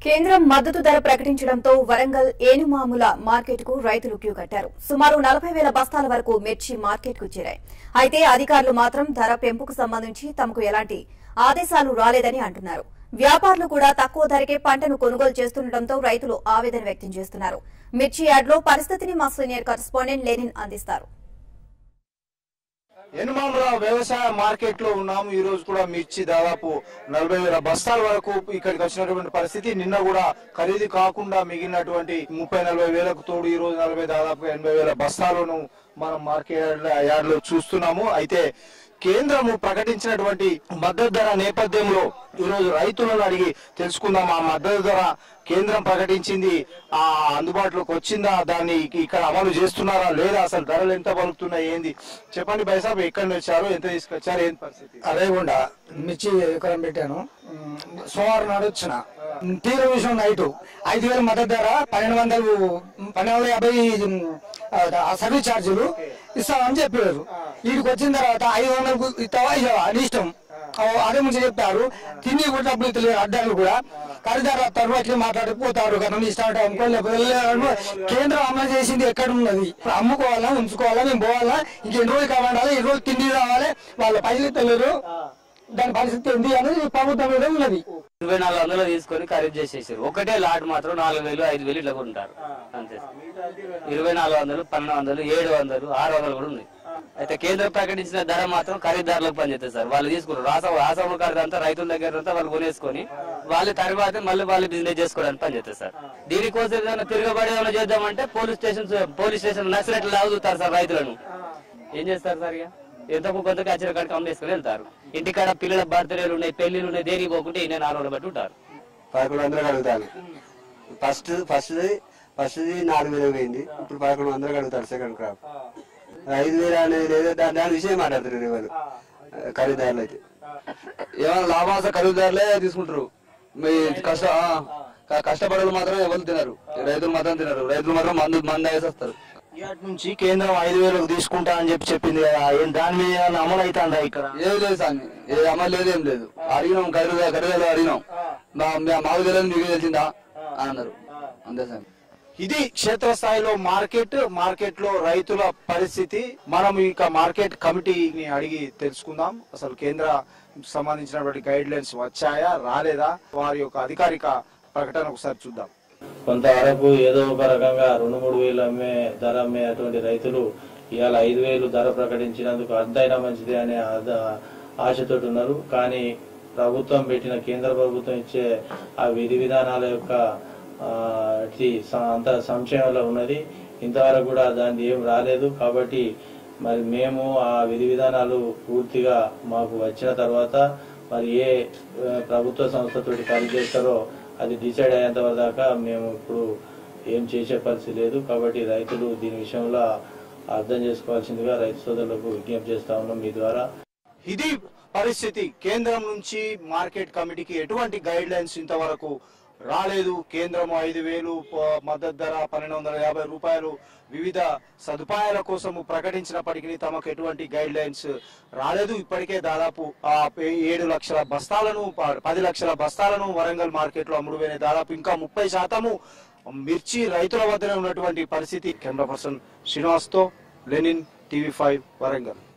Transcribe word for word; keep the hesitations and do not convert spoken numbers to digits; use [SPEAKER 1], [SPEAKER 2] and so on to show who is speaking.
[SPEAKER 1] కేంద్రం మద్దతు ధర ప్రకటించడంతో వరంగల్ ఏనుమాముల మార్కెట్ కు రైతులు క్యూ కట్టారు. సుమారు నలభై వేల బస్తాల వరకు మిర్చి మార్కెట్ కు చేరాయి. అయితే అధికారులు మాత్రం ధర పెంపుకు సంబంధించి తమకు ఎలాంటి ఆదేశాలు రాలేదని అంటున్నారు. వ్యాపారులు కూడా తక్కువ ధరకే పంటను కొనుగోలు చేస్తుండటంతో రైతులు ఆవేదన వ్యక్తం చేస్తున్నారు. మిర్చి యార్డ్లో పరిస్థితిని మా సీనియర్ కరెస్పాండెంట్ లెనిన్ అందిస్తారు.
[SPEAKER 2] ఏనుమాముల వ్యవసాయ మార్కెట్ లో ఉన్నాము. ఈ రోజు కూడా మిర్చి దాదాపు నలభై వేల బస్తాల వరకు ఇక్కడికి వచ్చినటువంటి పరిస్థితి. నిన్న కూడా ఖరీదు కాకుండా మిగిలినటువంటి ముప్పై నలభై వేలకు తోడు ఈ రోజు నలభై దాదాపు ఎనభై వేల బస్తాలను మనం మార్కెట్ యార్డ్ లో చూస్తున్నాము. అయితే కేంద్రము ప్రకటించినటువంటి మద్దతు ధర నేపథ్యంలో ఈ రోజు రైతులను అడిగి తెలుసుకుందాం. ఆ మద్దతు ధర కేంద్రం ప్రకటించింది ఆ అందుబాటులోకి వచ్చిందా, దాన్ని ఇక్కడ అమలు చేస్తున్నారా లేదా, అసలు ధరలు ఎంత పలుకుతున్నాయి, ఏంది చెప్పండి. బైసాబ్ ఎక్కడి నుంచి వచ్చారు, ఎంత తీసుకొచ్చారు, ఏంటి పరిస్థితి?
[SPEAKER 3] అదేకుండా మిర్చి ఎకరం పెట్టాను. సోమవారం నాడు వచ్చిన తీవ్ర విషయం నైట్ ఐదు వేల మద్దతు ధర పన్నెండు వందలు పన్నెండు వందల యాభై సర్వీస్ ఛార్జీలు ఇస్తామని చెప్పారు. వీడికి వచ్చిన తర్వాత ఐదు వందలకు ఇస్తావా ఇవ్వవా అని ఇష్టం అదే ముందు చెప్పారు. తిని కూడా డబ్బులు ఇస్తలేరు. అడ్డాలు కూడా ఖరీదారు వస్తారు, అట్లా మాట్లాడిపోతారు కదా ఇష్టం అనుకోలేదు. కేంద్రం అమలు చేసింది ఎక్కడ ఉన్నది? అమ్ముకోవాలా, ఉంచుకోవాలా, మేము పోవాలా, ఇంకెన్ని రోజులు కావాలి, ఎన్ని రోజులు తిండి రావాలి, వాళ్ళ పైసలు ఇస్తలేరు. దాని పరిస్థితి ఏంటి అనేది ప్రభుత్వం మీద ఉన్నది.
[SPEAKER 4] ఇరవై నాలుగు వందలు తీసుకొని ఖరీదు చేసేసారు. ఒకటే లాట్ మాత్రం నాలుగు వేలు ఐదు వేలు ఇట్లా కొంటారు అంతే. ఇరవై నాలుగు వందలు పన్నెండు వందలు ఏడు వందలు ఆరు వందలు కూడా ఉన్నాయి. అయితే కేంద్రం ప్రకటించిన ధర మాత్రం ఖరీదారులకు పనిచేస్తారు సార్. వాళ్ళు తీసుకున్నారు రాస రాసవ ఖరీదు అంతా రైతుల దగ్గర అంతా వాళ్ళు కొనేసుకొని వాళ్ళు తర్వాత మళ్ళీ వాళ్ళు బిజినెస్ చేసుకోవడానికి పనిచేస్తారు సార్. దీనికోసం ఏదైనా తిరగబడి ఏమైనా చేద్దామంటే పోలీస్ స్టేషన్ పోలీస్ స్టేషన్ నక్సలెట్లు లాగుతారు సార్. రైతులను ఏం చేస్తారు సార్? ఇక ఎంతకు కొంతకు వచ్చిన కాడికి అమ్మేసుకుని వెళ్తారు. ఇంటికాడ పిల్లల బర్త్డేలు ఉన్నాయి, పెళ్లిలు ఉన్నాయి, దేనికి పోకుంటే నేను ఆరు రోజులు బట్టి ఉంటారు.
[SPEAKER 5] పదకొండు వందలు అడుగుతాను. ఫస్ట్ ఫస్ట్ ఫస్ట్ నాలుగు వేలు పోయింది, ఇప్పుడు పదకొండు వందలు అడుగుతారు సెకండ్ క్రాప్. ఐదు వేలు అనేది లేదు, దాని విషయం మాట్లాడుతున్నారు ఎవరు ఖరీదారులు. అయితే
[SPEAKER 6] ఏమైనా లాభాంశ ఖరీదారులే తీసుకుంటారు. మీ కష్ట కష్టపడలు మాత్రం ఎవరు తినరు, రైతులు మాత్రం తినరు. రైతులు మాత్రం మందు మందు వేసేస్తారు.
[SPEAKER 2] ఇవాటి నుంచి కేంద్రం ఐదు వేలకు తీసుకుంటా అని చెప్పి చెప్పింది కదా, దాని మీద అమలు అవుతుందా? ఇక్కడ
[SPEAKER 6] ఏం లేదు సామి, ఏ అమలు లేదు, ఏం లేదు. అడిగినాం ఖరీదు ఖరీదాలు అడిగినాం, మాకు తెలియదు మీకు తెలిసిందా అని అన్నారు అంతే సామి.
[SPEAKER 2] ఇది క్షేత్రస్థాయిలో మార్కెట్ మార్కెట్ లో రైతుల పరిస్థితి. మనం ఇక మార్కెట్ కమిటీని అడిగి తెలుసుకుందాం. అసలు కేంద్ర సంబంధించినటువంటి గైడ్ లైన్స్ వచ్చాయా రాలేదా, వారి యొక్క అధికారిక ప్రకటన ఒకసారి చూద్దాం.
[SPEAKER 7] కొంతవరకు ఏదో ఒక రకంగా రెండు మూడు వేలు అమ్మే ధర అమ్మే అటువంటి రైతులు ఇవాళ ఐదు వేలు ధర ప్రకటించినందుకు అద్దైనా మంచిది అనే ఆశతో ఉన్నారు. కానీ ప్రభుత్వం పెట్టిన కేంద్ర ప్రభుత్వం ఇచ్చే ఆ విధి విధానాల యొక్క అంత సంశయంలో ఉన్నది. ఇంతవరకు కూడా దాన్ని ఏం రాలేదు. కాబట్టి మరి మేము ఆ విధి విధానాలు పూర్తిగా మాకు వచ్చిన తర్వాత మరి ఏ ప్రభుత్వ సంస్థతోటి పనిచేస్తారో అది డిసైడ్ అయ్యేంత దాకా మేము ఇప్పుడు ఏం చేసే పరిస్థితి లేదు. కాబట్టి రైతులు దీని విషయంలో అర్థం చేసుకోవాల్సిందిగా రైతు సోదరులకు విజ్ఞప్తి చేస్తా ఉన్నాం మీ ద్వారా.
[SPEAKER 2] ఇది పరిస్థితి. కేంద్రం నుంచి మార్కెట్ కమిటీకి ఎటువంటి గైడ్ లైన్స్ ఇంతవరకు రాలేదు. కేంద్రం ఐదు వేలు మద్దతు ధర పన్నెండు వందల యాభై రూపాయలు వివిధ సదుపాయాల కోసం ప్రకటించినప్పటికీ తమకు ఎటువంటి గైడ్ లైన్స్ రాలేదు. ఇప్పటికే దాదాపు ఏడు లక్షల బస్తాలను పది లక్షల బస్తాలను వరంగల్ మార్కెట్ లో అమ్ముడుపోయిన దాదాపు ఇంకా ముప్పై శాతము మిర్చి రైతుల వద్దనే ఉన్నటువంటి పరిస్థితి. కెమెరా పర్సన్ శ్రీనివాస్ తో లెనిన్, టీవీ ఫైవ్ వరంగల్.